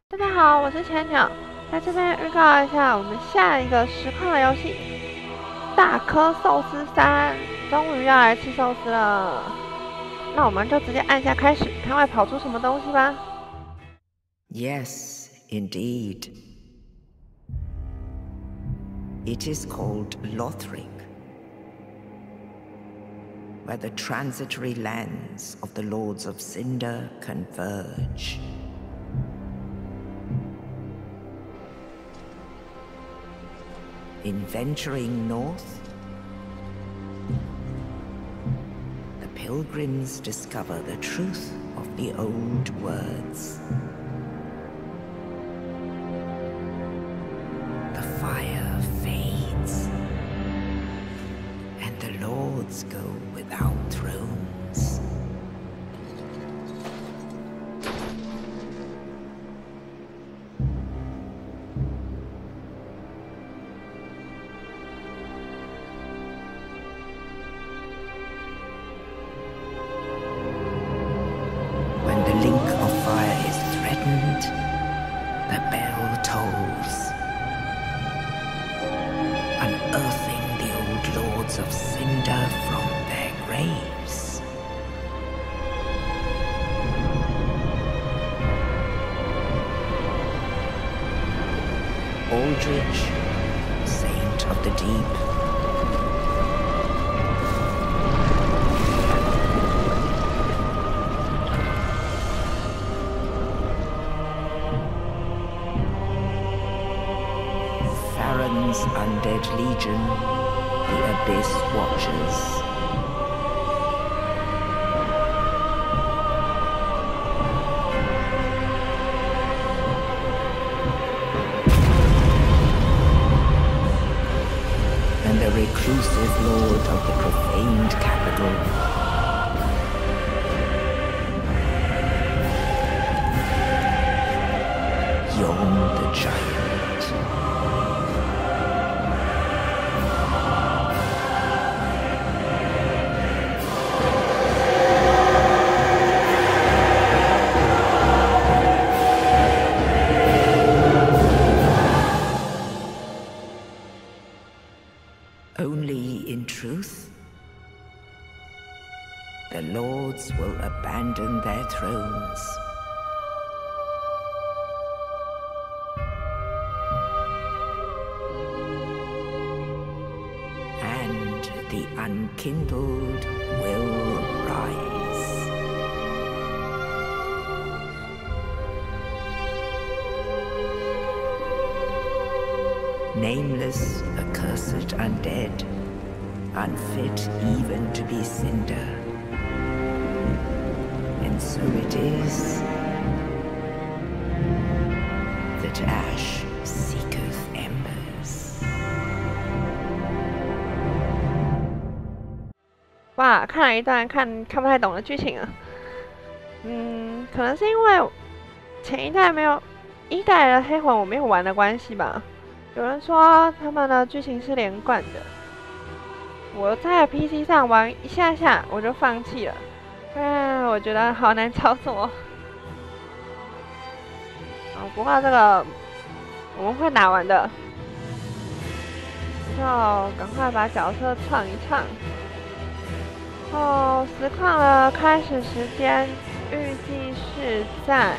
大家好，我是千鸟，在这边预告一下我们下一个实况的游戏《大颗寿司3》，终于要来吃寿司了。那我们就直接按下开始，看会跑出什么东西吧。 Yes, indeed. It is called Lothric, where the transitory lands of the Lords of Cinder converge. In venturing north, the pilgrims discover the truth of the old words. The fire fades, and the lords go without thrones. When the link of fire is threatened, the bell tolls, unearthing the old lords of Cinder from their graves. Aldrich, saint of the deep, Farron's undead legion, the Abyss Watchers. And the reclusive lord of the profaned capital. Yom the Giant. Only in truth, the lords will abandon their thrones. And the unkindled will rise. Nameless, accursed undead, unfit even to be cinder. And so it is that ash seeketh embers. 哇，看了一段看不太懂的剧情啊。可能是因为前一代没有一代的黑魂我没有玩的关系吧。有人说他们的剧情是连贯的，我在 PC 上玩一下下我就放弃了，我觉得好难操作。不过这个我们会打完的，就赶快把角色创一创。实况的开始时间预计是在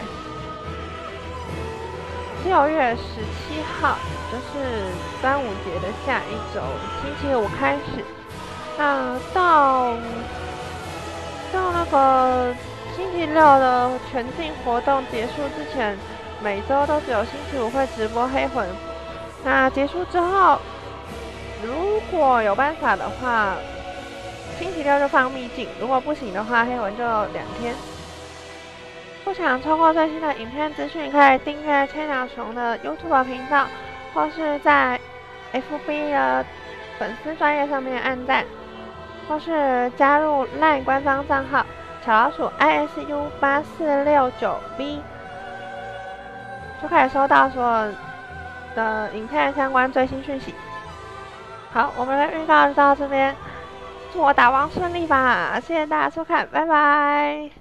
6月17号，就是端午节的下一周，星期五开始。那到那个星期六的全境活动结束之前，每周都只有星期五会直播黑魂。那结束之后，如果有办法的话，星期六就放秘境；如果不行的话，黑魂就2天。不想错过最新的影片资讯，可以订阅千鸟熊的 YouTube 频道，或是在 FB 的粉丝专页上面按赞，或是加入 LINE 官方账号小老鼠 ISU8469B， 就可以收到所有的影片相关最新讯息。好，我们的预告就到这边，祝我打王顺利吧！谢谢大家收看，拜拜。